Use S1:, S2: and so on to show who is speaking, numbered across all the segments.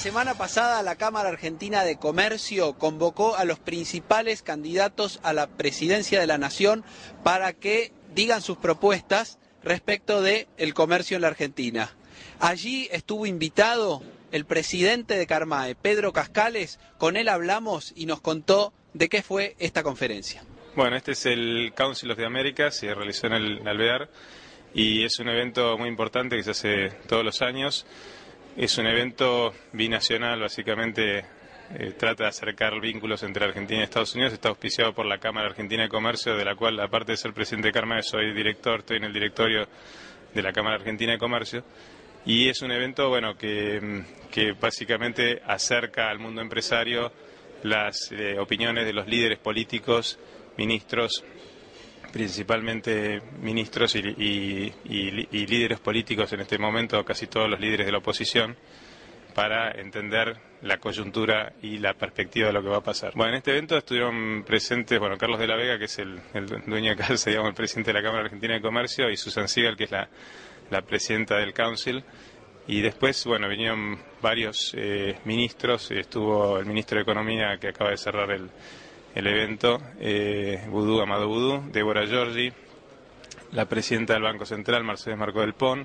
S1: semana pasada la Cámara Argentina de Comercio convocó a los principales candidatos a la presidencia de la Nación para que digan sus propuestas respecto del comercio en la Argentina. Allí estuvo invitado el presidente de Carmae, Pedro Cascales. Con él hablamos y nos contó de qué fue esta conferencia.
S2: Bueno, este es el Council of the Americas, se realizó en el Alvear y es un evento muy importante que se hace todos los años. Es un evento binacional, básicamente trata de acercar vínculos entre Argentina y Estados Unidos. Está auspiciado por la Cámara Argentina de Comercio, de la cual, aparte de ser presidente de Carmae, soy director, estoy en el directorio de la Cámara Argentina de Comercio. Y es un evento que básicamente acerca al mundo empresario las opiniones de los líderes políticos, ministros, principalmente ministros y líderes políticos en este momento, casi todos los líderes de la oposición, para entender la coyuntura y la perspectiva de lo que va a pasar. Bueno, en este evento estuvieron presentes, Carlos de la Vega, que es el dueño de casa, digamos, el presidente de la Cámara Argentina de Comercio, y Susan Siegel, que es la presidenta del Council. Y después, vinieron varios ministros. Estuvo el ministro de Economía, que acaba de cerrar el evento, Amado Boudou, Débora Giorgi, la presidenta del Banco Central, Mercedes Marcó del Pon.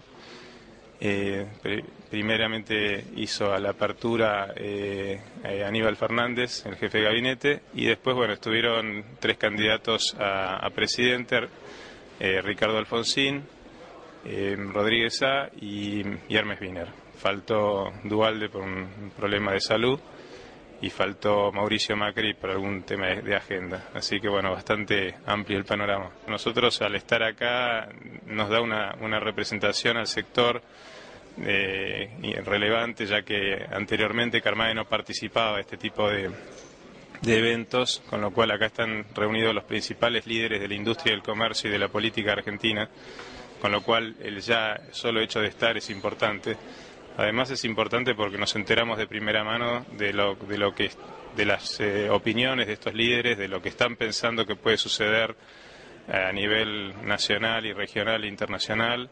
S2: Primeramente hizo a la apertura Aníbal Fernández, el jefe de gabinete, y después estuvieron tres candidatos a presidente, Ricardo Alfonsín, Rodríguez A. y Hermes Wiener. Faltó Duhalde por un problema de salud y faltó Mauricio Macri por algún tema de agenda. Así que bastante amplio el panorama. Nosotros, al estar acá, nos da una representación al sector relevante, ya que anteriormente Carmae no participaba de este tipo de eventos, con lo cual acá están reunidos los principales líderes de la industria del comercio y de la política argentina, con lo cual el ya solo hecho de estar es importante. Además es importante porque nos enteramos de primera mano de las opiniones de estos líderes, de lo que están pensando que puede suceder a nivel nacional y regional e internacional.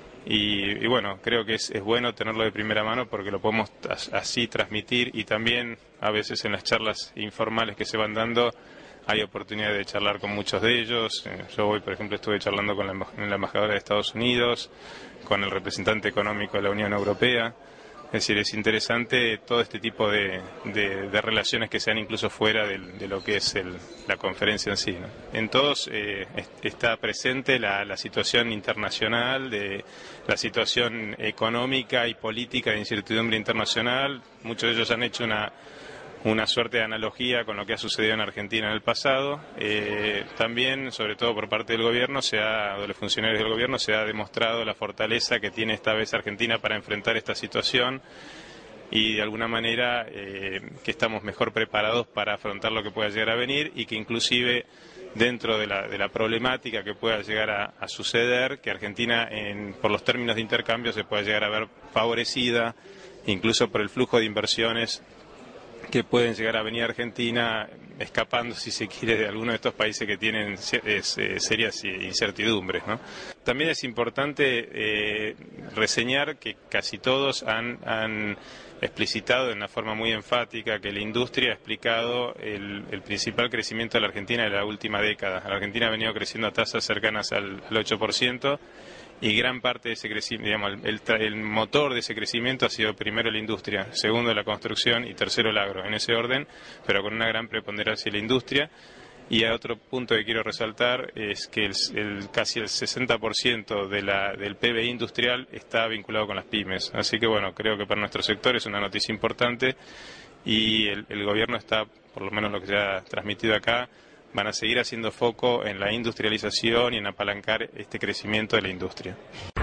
S2: Y creo que es bueno tenerlo de primera mano porque lo podemos así transmitir, y también a veces en las charlas informales que se van dando hay oportunidad de charlar con muchos de ellos. Yo hoy, por ejemplo, estuve charlando con la embajadora de Estados Unidos, con el representante económico de la Unión Europea. Es decir, es interesante todo este tipo de relaciones que se dan incluso fuera de lo que es la conferencia en sí, ¿no? En todos está presente la situación internacional, la situación económica y política de incertidumbre internacional. Muchos de ellos han hecho una suerte de analogía con lo que ha sucedido en Argentina en el pasado. También, sobre todo por parte del gobierno, de los funcionarios del gobierno, se ha demostrado la fortaleza que tiene esta vez Argentina para enfrentar esta situación, y de alguna manera que estamos mejor preparados para afrontar lo que pueda llegar a venir, y que inclusive dentro de la problemática que pueda llegar a suceder, que Argentina por los términos de intercambio se pueda llegar a ver favorecida, incluso por el flujo de inversiones que pueden llegar a venir a Argentina, escapando, si se quiere, de algunos de estos países que tienen serias incertidumbres, ¿no? También es importante reseñar que casi todos han explicitado de una forma muy enfática que la industria ha explicado el principal crecimiento de la Argentina en la última década. La Argentina ha venido creciendo a tasas cercanas al 8%. Y gran parte de ese crecimiento, el motor de ese crecimiento ha sido primero la industria, segundo la construcción y tercero el agro, en ese orden, pero con una gran preponderancia de la industria. Y otro punto que quiero resaltar es que casi el 60% del PBI industrial está vinculado con las pymes. Así que creo que para nuestro sector es una noticia importante, y el gobierno está, por lo menos lo que se ha transmitido acá, van a seguir haciendo foco en la industrialización y en apalancar este crecimiento de la industria.